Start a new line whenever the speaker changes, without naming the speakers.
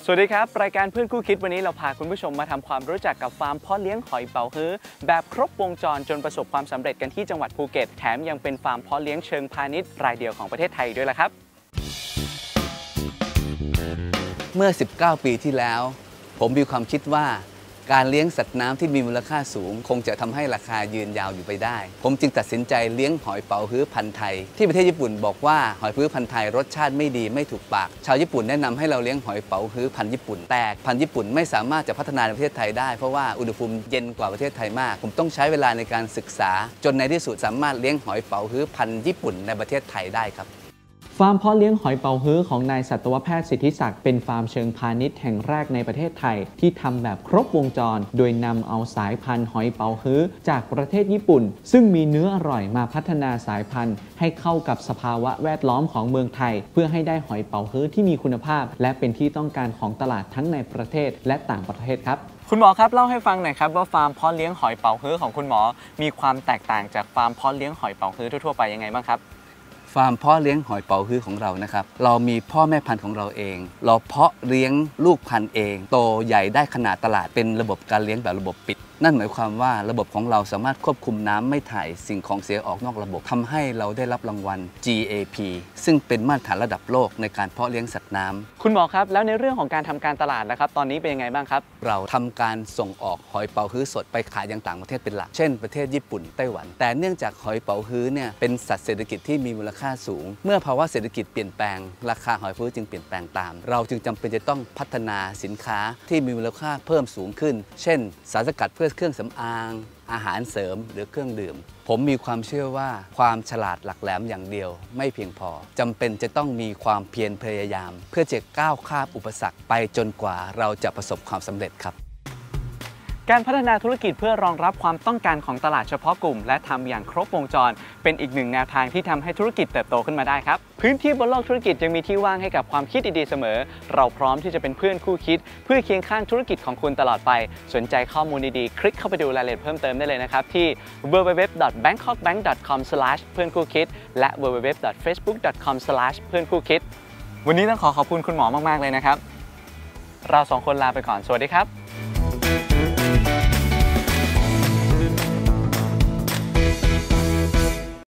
สวัสดีครับรายการเพื่อนคู่คิดวันนี้เราพาคุณผู้ชมมาทำความรู้จักกับฟาร์มเพาะเลี้ยงหอยเป๋าฮื้อแบบครบวงจรจนประสบความสำเร็จกันที่จังหวัดภูเก็ตแถมยังเป็นฟาร์มเพาะเลี้ยงเชิงพาณิชย์รายเดียวของประเทศไทยด้วยล่ะครับ
เมื่อ 19 ปีที่แล้วผมมีความคิดว่าการเลี้ยงสัตว์น้ำที่มีมูลค่าสูงคงจะทำให้ราคายืนยาวอยู่ไปได้ผมจึงตัดสินใจเลี้ยงหอยเป๋าฮื้อพันธุ์ไทยที่ประเทศญี่ปุ่นบอกว่าหอยฮื้อพันธุ์ไทยรสชาติไม่ดีไม่ถูกปากชาวญี่ปุ่นแนะนำให้เราเลี้ยงหอยเป๋าฮื้อพันธุ์ญี่ปุ่นแต่พันธุ์ญี่ปุ่นไม่สามารถจะพัฒนาในประเทศไทยได้เพราะว่าอุณหภูมิเย็นกว่าประเทศไทยมากผมต้องใช้เวลาในการศึกษาจนในที่สุดสามารถเลี้ยงหอยเป๋าฮื้อพันธุ์ญี่ปุ่นในประเทศไทยได้ครับ
ฟาร์มเพาะเลี้ยงหอยเป๋าฮื้อของนายสัตวแพทย์สิทธิศักดิ์เป็นฟาร์มเชิงพาณิชย์แห่งแรกในประเทศไทยที่ทำแบบครบวงจรโดยนำเอาสายพันธุ์หอยเป๋าฮื้อจากประเทศญี่ปุ่นซึ่งมีเนื้ออร่อยมาพัฒนาสายพันธุ์ให้เข้ากับสภาวะแวดล้อมของเมืองไทยเพื่อให้ได้หอยเป๋าฮื้อที่มีคุณภาพและเป็นที่ต้องการของตลาดทั้งในประเทศและต่างประเทศครับคุณหมอครับเล่าให้ฟังหน่อยครับว่าฟาร์มเพาะเลี้ยงหอยเป๋าฮื้อของคุณหมอมีความแตกต่างจากฟาร์มเพาะเลี้ยงหอยเป๋าฮื้อทั่วไปยังไงบ้างครับ
ฟาร์มเพาะเลี้ยงหอยเป๋าฮื้อของเรานะครับเรามีพ่อแม่พันธุ์ของเราเองเราเพาะเลี้ยงลูกพันธุ์เองโตใหญ่ได้ขนาดตลาดเป็นระบบการเลี้ยงแบบระบบปิดนั่นหมายความว่าระบบของเราสามารถควบคุมน้ำไม่ถ่ายสิ่งของเสียออกนอกระบบทำให้เราได้รับรางวัล GAP ซึ่งเป็นมาตรฐานระดับโลกในการเพาะเลี้ยงสัตว์น้ำ
คุณหมอครับแล้วในเรื่องของการทำการตลาดนะครับตอนนี้เป็นยังไงบ้างครับ
เราทำการส่งออกหอยเป๋าฮื้อสดไปขายยังต่างประเทศเป็นหลักเช่นประเทศญี่ปุ่นไต้หวันแต่เนื่องจากหอยเป๋าฮื้อเนี่ยเป็นสัตว์เศรษฐกิจที่มีมูลค่าสูงเมื่อภาวะเศรษฐกิจเปลี่ยนแปลงราคาหอยเป๋าฮื้อจึงเปลี่ยนแปลงตามเราจึงจำเป็นจะต้องพัฒนาสินค้าที่มีมูลค่าเพิ่มสูงขึ้นเช่นสารสกัดเพื่อเครื่องสำอางอาหารเสริมหรือเครื่องดื่มผมมีความเชื่อว่าความฉลาดหลักแหลมอย่างเดียวไม่เพียงพอจำเป็นจะต้องมีความเพียรพยายามเพื่อจะก้าวข้ามอุปสรรคไปจนกว่าเราจะประสบความสำเร็จครับ
การพัฒนาธุรกิจเพื่อรองรับความต้องการของตลาดเฉพาะกลุ่มและทำอย่างครบวงจรเป็นอีกหนึ่งแนวทางที่ทำให้ธุรกิจเติบโตขึ้นมาได้ครับพื้นที่บนโลกธุรกิจยังมีที่ว่างให้กับความคิดดีๆเสมอเราพร้อมที่จะเป็นเพื่อนคู่คิดเพื่อเคียงข้างธุรกิจของคุณตลอดไปสนใจข้อมูลดีๆคลิกเข้าไปดูรายละเอียดเพิ่มเติมได้เลยนะครับที่ www.bangkokbank.com/เพื่อนคู่คิดและ www.facebook.com/เพื่อนคู่คิดวันนี้ต้องขอบคุณคุณหมอมากๆเลยนะครับเราสองคนลาไปก่อนสวัสดีครับ